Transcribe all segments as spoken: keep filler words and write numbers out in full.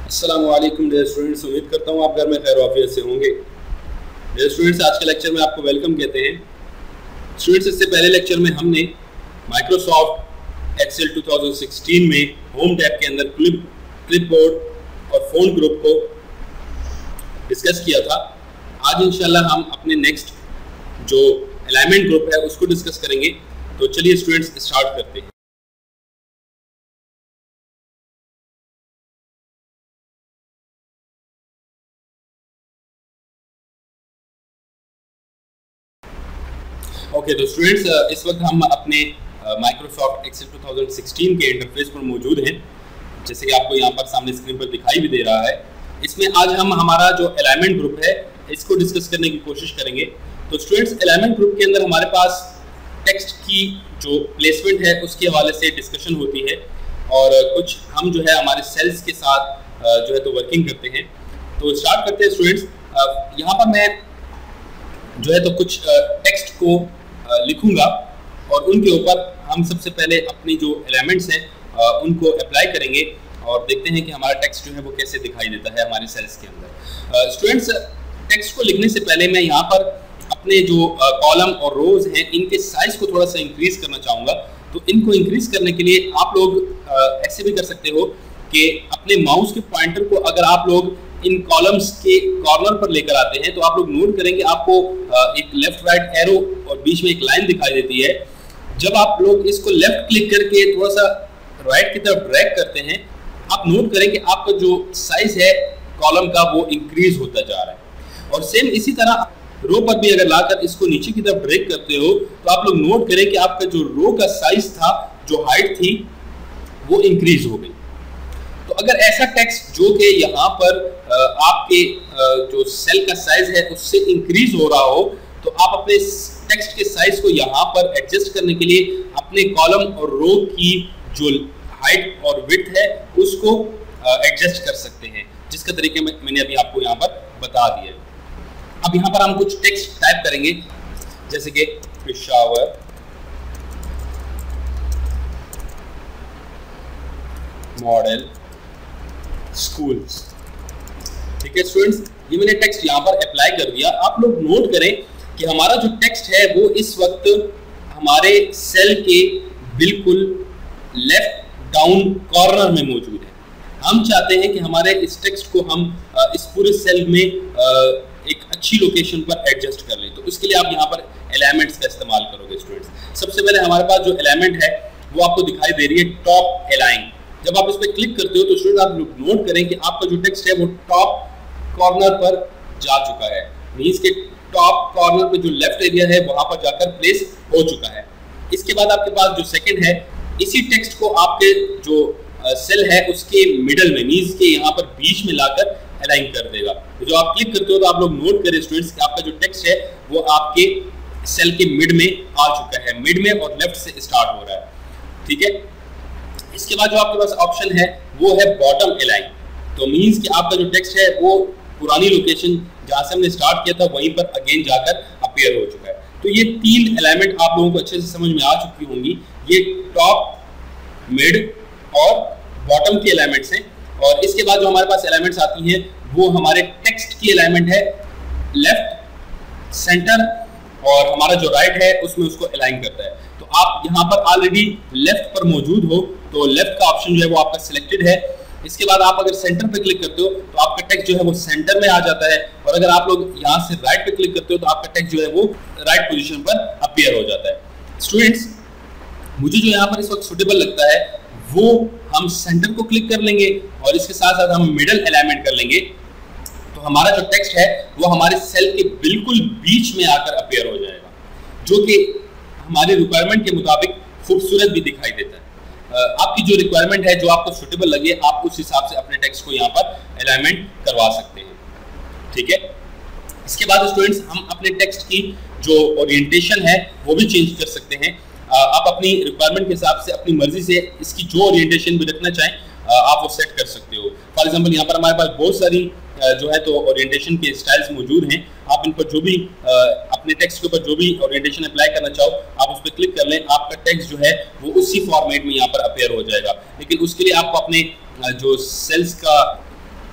अस्सलामुअलैकुम dear students, उम्मीद करता हूँ आप घर में खैर वाफियत से होंगे। डियर स्टूडेंट्स, आज के लेक्चर में आपको वेलकम कहते हैं। स्टूडेंट्स, इससे पहले लेक्चर में हमने माइक्रोसॉफ्ट एक्सेल दो हज़ार सोलह में होम टैब के अंदर क्लिप क्लिपबोर्ड और फोन ग्रुप को डिस्कस किया था। आज इंशाल्लाह हम अपने नेक्स्ट जो अलाइनमेंट ग्रुप है उसको डिस्कस करेंगे। तो चलिए स्टूडेंट्स स्टार्ट करते हैं। ओके okay, तो स्टूडेंट्स इस वक्त हम अपने माइक्रोसॉफ्ट एक्सेल दो हज़ार सोलह के इंटरफेस पर मौजूद हैं, जैसे कि आपको यहाँ पर सामने स्क्रीन पर दिखाई भी दे रहा है। इसमें आज हम हमारा जो अलाइनमेंट ग्रुप है इसको डिस्कस करने की कोशिश करेंगे। तो स्टूडेंट्स, अलाइनमेंट ग्रुप के अंदर हमारे पास टेक्स्ट की जो प्लेसमेंट है उसके हवाले से डिस्कशन होती है और कुछ हम जो है हमारे सेल्स के साथ जो है तो वर्किंग करते हैं। तो स्टार्ट करते हैं स्टूडेंट्स। यहाँ पर मैं जो है तो कुछ टेक्स्ट को लिखूंगा और उनके ऊपर हम सबसे पहले अपनी जो एलिमेंट्स हैं उनको अप्लाई करेंगे और देखते हैं कि हमारा टेक्स्ट जो है वो कैसे दिखाई देता है हमारे सेल्स के अंदर। स्टूडेंट्स, टेक्स्ट को लिखने से पहले मैं यहाँ पर अपने जो कॉलम और रोज हैं इनके साइज को थोड़ा सा इंक्रीज करना चाहूँगा। तो इनको इंक्रीज करने के लिए आप लोग ऐसे भी कर सकते हो कि अपने माउस के पॉइंटर को अगर आप लोग इन कॉलम्स के कॉर्नर पर लेकर आते हैं तो आप लोग नोट करेंगे आपको एक लेफ्ट राइट एरो और बीच में एक लाइन दिखाई देती है। जब आप लोग इसको लेफ्ट क्लिक करके थोड़ा सा राइट की तरफ ड्रैग करते हैं, आप नोट करें कि आपका जो साइज है कॉलम का वो इंक्रीज होता जा रहा है। और सेम इसी तरह रो पर भी अगर लाकर इसको नीचे की तरफ ड्रैग करते हो तो आप लोग नोट करें कि आपका जो रो का साइज था, जो हाइट थी, वो इंक्रीज हो गई। तो अगर ऐसा टेक्स्ट जो कि यहाँ पर आपके जो सेल का साइज है उससे इंक्रीज हो रहा हो तो आप अपने टेक्स्ट के साइज को यहाँ पर एडजस्ट करने के लिए अपने कॉलम और रो की जो हाइट और विड्थ है उसको एडजस्ट कर सकते हैं, जिसका तरीके में मैंने अभी आपको यहाँ पर बता दिया है। अब यहाँ पर हम कुछ टेक्स्ट टाइप करेंगे, जैसे कि पेशावर मॉडल स्कूल्स। ठीक है स्टूडेंट्स, ये मैंने टेक्स्ट यहाँ पर अप्लाई कर दिया। आप लोग नोट करें कि हमारा जो टेक्स्ट है वो इस वक्त हमारे सेल के बिल्कुल लेफ्ट डाउन कॉर्नर में मौजूद है। हम चाहते हैं कि हमारे इस टेक्स्ट को हम इस पूरे सेल में एक अच्छी लोकेशन पर एडजस्ट कर लें। तो उसके लिए आप यहाँ पर एलिमेंट्स का इस्तेमाल करोगे स्टूडेंट्स। सबसे पहले हमारे पास जो एलिमेंट है वो आपको दिखाई दे रही है टॉप अलाइन। जब आप इस पर क्लिक करते हो तो स्टूडेंट आप नोट करें कि आपका जो टेक्स्ट है वो टॉप कॉर्नर पर जा चुका है, मींस के टॉप कॉर्नर पे जो लेफ्ट एरिया है वहां पर जाकर प्लेस हो चुका है। इसके बाद आपके पास जो सेकंड है, इसी टेक्स्ट को आपके जो सेल है उसके मिडल में, मींस के यहाँ पर बीच में लाकर अलाइन कर देगा। तो जो आप क्लिक करते हो तो आप लोग नोट करें स्टूडेंट्स कि आपका जो टेक्स्ट है वो आपके सेल के मिड में आ चुका है, मिड में और लेफ्ट से स्टार्ट हो रहा है। ठीक है, इसके बाद जो आपके पास ऑप्शन है वो है बॉटम अलाइन। तो मींस कि आपका जो टेक्स्ट है वो पुरानी लोकेशन जहां से हमने स्टार्ट किया था वहीं पर अगेन जाकर अपीयर हो चुका है। तो ये तीन एलिमेंट आप लोगों को अच्छे से समझ में आ चुकी होंगी। ये टॉप, मिड और बॉटम की एलिमेंट्स हैं। और इसके बाद जो हमारे पास एलिमेंट्स आती हैं वो हमारे टेक्स्ट की एलिमेंट है लेफ्ट, सेंटर और हमारा जो राइट है उसमें उसको अलाइन करता है। तो आप यहाँ पर ऑलरेडी लेफ्ट पर मौजूद हो तो लेफ्ट का ऑप्शन जो है वो आपका सिलेक्टेड है। इसके बाद आप अगर सेंटर पे क्लिक करते हो तो आपका टेक्स्ट जो है वो सेंटर में आ जाता है और अगर आप लोग यहाँ से राइट पे क्लिक करते हो तो आपका टेक्स्ट जो है वो राइट पोजीशन पर अपीयर हो जाता है। स्टूडेंट्स, मुझे जो यहाँ पर इस वक्त सुटेबल लगता है वो हम सेंटर को क्लिक कर लेंगे और इसके साथ साथ हम मिडल अलाइनमेंट कर लेंगे। तो हमारा जो टेक्स्ट है वो हमारे सेल के बिल्कुल बीच में आकर अपीयर हो जाएगा, जो कि हमारी रिक्वायरमेंट के मुताबिक खूबसूरत भी दिखाई देता है। आपकी जो रिक्वायरमेंट है, जो आपको सुटेबल लगे, आप उस हिसाब से अपने टेक्स्ट को यहाँ पर अलाइनमेंट करवा सकते हैं। ठीक है, इसके बाद स्टूडेंट्स हम अपने टेक्स्ट की जो ओरिएंटेशन है वो भी चेंज कर सकते हैं। आप अपनी रिक्वायरमेंट के हिसाब से अपनी मर्जी से इसकी जो ओरिएंटेशन भी रखना चाहें आप वो सेट कर सकते हो। फॉर एग्जांपल यहाँ पर हमारे पास बहुत सारी जो है तो ओरिएंटेशन के स्टाइल्स मौजूद हैं। आप इन पर जो भी अपने टेक्स्ट के ऊपर जो भी ओरिएंटेशन अप्लाई करना चाहो आप उस पर क्लिक कर लें, आपका टेक्स्ट जो है वो उसी फॉर्मेट में यहाँ पर अपीयर हो जाएगा। लेकिन उसके लिए आपको अपने जो सेल्स का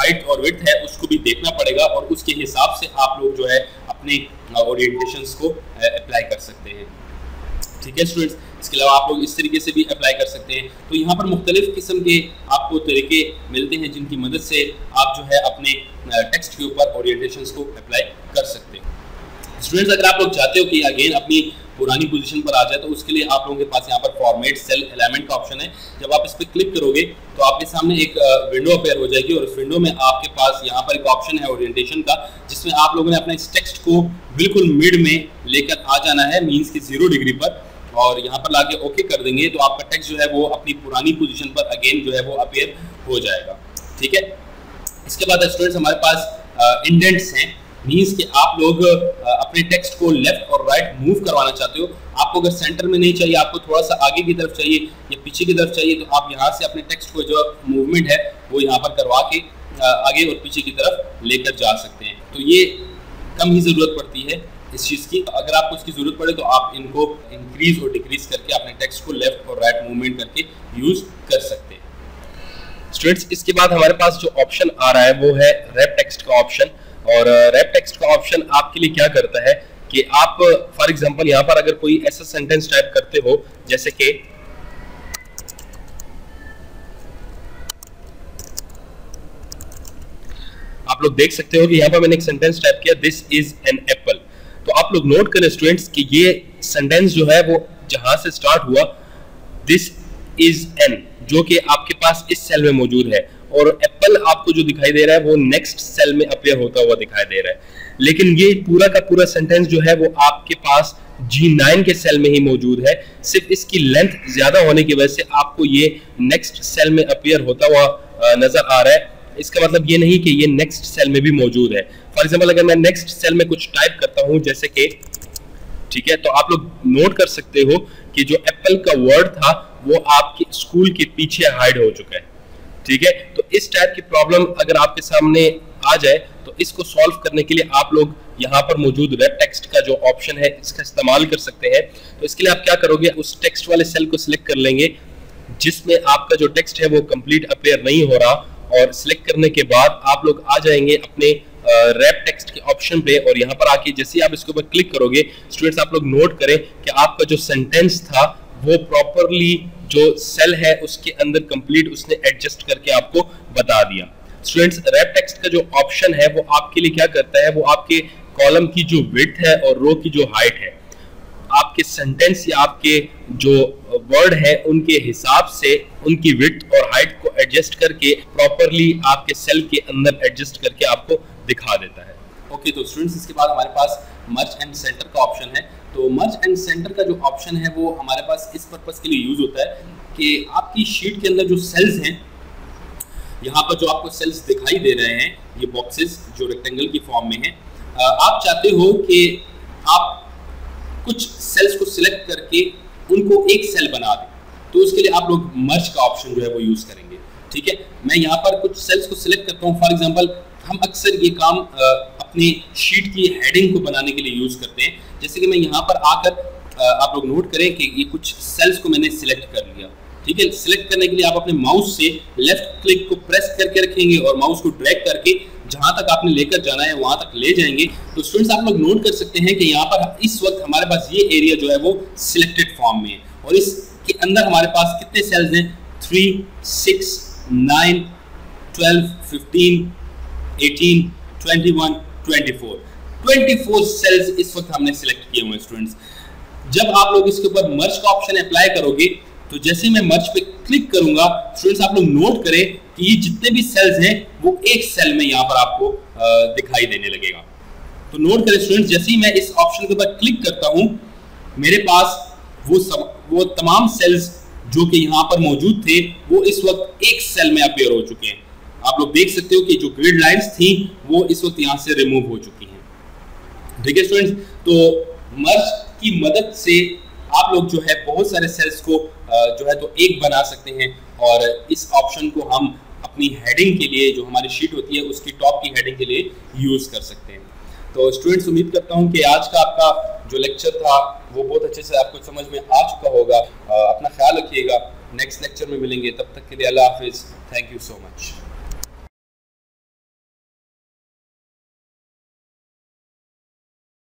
हाइट और विड्थ है उसको भी देखना पड़ेगा और उसके हिसाब से आप लोग जो है अपने ओरिएंटेशंस को अप्लाई कर सकते हैं। ठीक है स्टूडेंट्स, इसके अलावा आप लोग इस तरीके से भी अप्लाई कर सकते हैं। तो यहाँ पर मुख्तलिफ किस्म के आपको तरीके मिलते हैं जिनकी मदद से आप जो है अपने टेक्स्ट के ऊपर ओरिएंटेशंस को अप्लाई कर सकते हैं। स्टूडेंट्स, अगर आप लोग चाहते हो कि अगेन अपनी पुरानी पोजीशन पर आ जाए तो उसके लिए आप लोगों के पास यहाँ पर फॉर्मेट सेल एलिमेंट का ऑप्शन है। जब आप इस पर क्लिक करोगे तो आपके सामने एक विंडो अपेयर हो जाएगी और उस विंडो में आपके पास यहाँ पर एक ऑप्शन है ओरिएंटेशन का, जिसमें आप लोगों ने अपने इस टेक्स्ट को बिल्कुल मिड में लेकर आ जाना है, मीन्स की जीरो डिग्री पर, और यहाँ पर लाके ओके कर देंगे तो आपका टेक्स्ट जो है वो अपनी पुरानी पोजीशन पर अगेन जो है वो अपेयर हो जाएगा। ठीक है, इसके बाद स्टूडेंट्स हमारे पास इंडेंट्स हैं, मीन्स कि आप लोग अपने टेक्स्ट को लेफ्ट और राइट मूव करवाना चाहते हो। आपको अगर सेंटर में नहीं चाहिए, आपको थोड़ा सा आगे की तरफ चाहिए या पीछे की तरफ चाहिए, तो आप यहाँ से अपने टेक्स्ट को जो मूवमेंट है वो यहाँ पर करवा के आगे और पीछे की तरफ लेकर जा सकते हैं। तो ये कम ही ज़रूरत पड़ती है इस चीज़ की। अगर आपको इसकी ज़रूरत पड़े तो आप इनको इंक्रीज और डिक्रीज करके अपने टेक्स्ट को लेफ्ट और राइट मूवमेंट करके यूज़ कर सकते हैं। स्टूडेंट्स, इसके बाद हमारे पास जो ऑप्शन आ रहा है वो है रैप टेक्स्ट का ऑप्शन। और रैप टेक्स्ट का ऑप्शन आपके लिए क्या करता है कि आप फॉर एग्जांपल यहाँ पर अगर कोई ऐसा सेंटेंस टाइप करते हो जैसे कि आप लोग देख सकते हो कि यहाँ पर मैंने एक सेंटेंस टाइप किया, दिस इज एन एप्पल। तो आप लोग नोट करें स्टूडेंट्स कि ये सेंटेंस जो है वो जहां से स्टार्ट हुआ दिस इज एन, जो कि आपके पास इस सेल में मौजूद है, और एप्पल आपको जो दिखाई दे रहा है वो नेक्स्ट सेल में अपीयर होता हुआ दिखाई दे रहा है। लेकिन ये पूरा का पूरा सेंटेंस जो है वो आपके पास जी नाइन के सेल में ही मौजूद है, सिर्फ इसकी लेंथ ज्यादा होने की वजह से आपको ये नेक्स्ट सेल में अपीयर होता हुआ नजर आ रहा है। इसका मतलब ये नहीं कि ये नेक्स्ट सेल में भी मौजूद है। फॉर एग्जाम्पल अगर मैं नेक्स्ट सेल में कुछ टाइप करता हूं जैसे कि, ठीक है, तो आप लोग नोट कर सकते हो कि जो एप्पल का वर्ड था वो आपके स्कूल के पीछे हाइड हो चुका है। ठीक है, तो इस टाइप की प्रॉब्लम अगर आपके सामने आ जाए तो इसको सॉल्व करने के लिए आप लोग यहाँ पर मौजूद रैप टेक्स्ट का जो ऑप्शन है इसका इस्तेमाल कर सकते हैं। तो इसके लिए आप क्या करोगे, उस टेक्स्ट वाले सेल को सिलेक्ट कर लेंगे जिसमें आपका जो टेक्स्ट है वो कंप्लीट अपीयर नहीं हो रहा, और सिलेक्ट करने के बाद आप लोग आ जाएंगे अपने रैप टेक्स्ट के ऑप्शन पे, और यहाँ पर आके जैसे ही आप इसके ऊपर क्लिक करोगे स्टूडेंट्स आप लोग नोट करें कि आपका जो सेंटेंस था वो प्रॉपरली जो सेल है उसके अंदर कंप्लीट उसने एडजस्ट करके आपको बता दिया। स्टूडेंट्स, रैप टेक्स्ट का जो ऑप्शन है वो आपके लिए क्या करता है, वो आपके कॉलम की जो विड्थ है और रो की जो हाइट है, आपके सेंटेंस या आपके जो वर्ड है उनके हिसाब से उनकी विड्थ और हाइट को एडजस्ट करके प्रॉपरली आपके सेल के अंदर एडजस्ट करके आपको दिखा देता है। ओके, तो स्टूडेंट्स इसके बाद हमारे पास मर्ज एंड सेंटर का ऑप्शन है। तो मर्ज एंड सेंटर का जो ऑप्शन है वो हमारे पास इस पर्पस के लिए यूज होता है कि आपकी शीट के अंदर जो सेल्स हैं, यहाँ पर जो आपको सेल्स दिखाई दे रहे हैं, ये बॉक्सेस जो रेक्टेंगल की फॉर्म में हैं, आप चाहते हो कि आप कुछ सेल्स को सिलेक्ट करके उनको एक सेल बना दें, तो उसके लिए आप लोग मर्ज का ऑप्शन जो है वो यूज करेंगे। ठीक है, मैं यहाँ पर कुछ सेल्स को सिलेक्ट करता हूँ। फॉर एग्जांपल हम अक्सर ये काम अपनी शीट की हेडिंग को बनाने के लिए यूज करते हैं। जैसे कि मैं यहाँ पर आकर आप लोग नोट करें कि ये कुछ सेल्स को मैंने सिलेक्ट कर लिया। ठीक है, सिलेक्ट करने के लिए आप अपने माउस से लेफ्ट क्लिक को प्रेस करके रखेंगे और माउस को ड्रैग करके जहां तक आपने लेकर जाना है वहां तक ले जाएंगे। तो स्टूडेंट्स आप लोग नोट कर सकते हैं कि यहाँ पर इस वक्त हमारे पास ये एरिया जो है वो सिलेक्टेड फॉर्म में है, और इसके अंदर हमारे पास कितने सेल्स हैं, three six nine twelve fifteen eighteen twenty one twenty four twenty four cells इस वक्त हमने सिलेक्ट किए हुए हैं। स्टूडेंट्स, जब आप लोग इसके ऊपर मर्ज का ऑप्शन अप्लाई करोगे तो जैसे मैं मर्ज पे क्लिक करूंगा स्टूडेंट्स आप लोग नोट करें कि ये जितने भी सेल्स हैं वो एक सेल में यहाँ पर आपको दिखाई देने लगेगा। तो नोट करें स्टूडेंट्स, जैसे ही मैं इस ऑप्शन के ऊपर क्लिक करता हूं मेरे पास वो सब वो तमाम सेल्स जो कि यहाँ पर मौजूद थे वो इस वक्त एक सेल में अपीयर हो चुके हैं। आप लोग देख सकते हो कि जो ग्रिड लाइंस थी वो इस वक्त यहाँ से रिमूव हो चुकी हैं। ठीक है स्टूडेंट्स, तो मर्ज की मदद से आप लोग जो है बहुत सारे सेल्स को जो है तो एक बना सकते हैं, और इस ऑप्शन को हम अपनी हेडिंग के लिए जो हमारी शीट होती है उसकी टॉप की हेडिंग के लिए यूज कर सकते हैं। तो स्टूडेंट्स उम्मीद करता हूं कि आज का आपका जो लेक्चर था वो बहुत अच्छे से आपको समझ में आ चुका होगा। अपना ख्याल रखिएगा, नेक्स्ट लेक्चर में मिलेंगे, तब तक के लिए अल्लाह हाफिज, थैंक यू सो मच।